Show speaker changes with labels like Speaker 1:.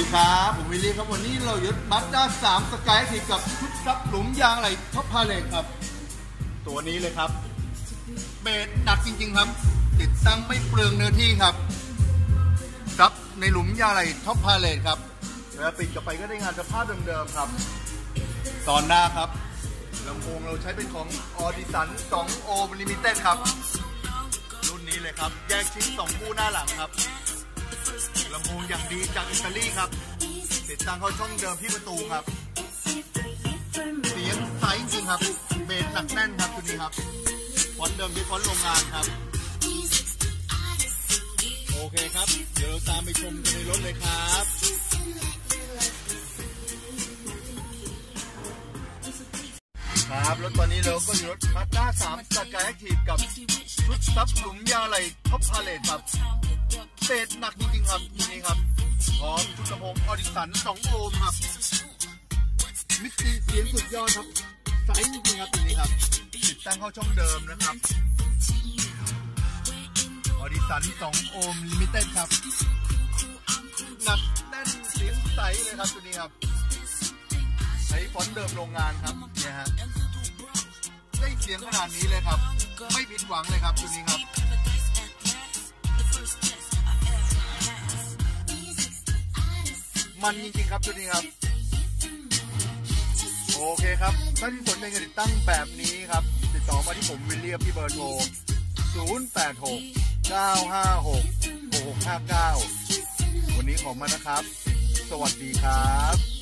Speaker 1: ครับผมวิลลี่ครับวันนี้เรายึดมัดด้า3สกายทีกับชุดซับหลุมยางไหลท็อปพาเลทครับตัวนี้เลยครับเบสหนักจริงๆครับติดตั้งไม่เปลืองเนื้อที่ครับซับในหลุมยางไหลท็อปพาเลทครับแล้วปิดกลับไปก็ได้งานสภาพเดิมๆครับตอนหน้าครับลำโพงเราใช้เป็นของออดิสัน2 โอห์มลิมิเต็ดครับรุ่นนี้เลยครับแยกชิ้น2 คู่หน้าหลังครับลำโพงอย่างดีจากอิตาลีครับติดตั้งเข้าช่องเดิมที่ประตูครับเสียงใสจริงครับเบสหนักแน่นครับตัวนี้ครับฟอนต์เดิมที่ฟอนต์โรงงานครับโอเคครับเดี๋ยวเราตามไปชมกันในรถเลยครับครับรถตอนนี้เราก็อยู่รถมาสด้า3สกายแอคทีฟกับชุดซับหลุมยางไหลท็อปพาเลทครับเบสหนักจริงๆครับทีนี้ครับพร้อมชุดลำโพงออดิสัน2 โอห์มครับมิกซ์เสียงสุดยอดครับใสจริงๆครับทีนี้ครับติดตั้งเข้าช่องเดิมนะครับออดิสัน2 โอห์มลิมิเต็ดครับหนักแน่นเสียงใสเลยครับตัวนี้ครับใช้ฟอนต์เดิมโรงงานครับเนี่ยฮะได้เสียงขนาดนี้เลยครับไม่ผิดหวังเลยครับตัวนี้ครับมันจริงๆครับตัวนี้ครับโอเคครับถ้าที่สนใจการติดตั้งแบบนี้ครับติดต่อมาที่ผมวิลเลียมที่เบอร์โทร086 956 6659วันนี้ขอมานะครับสวัสดีครับ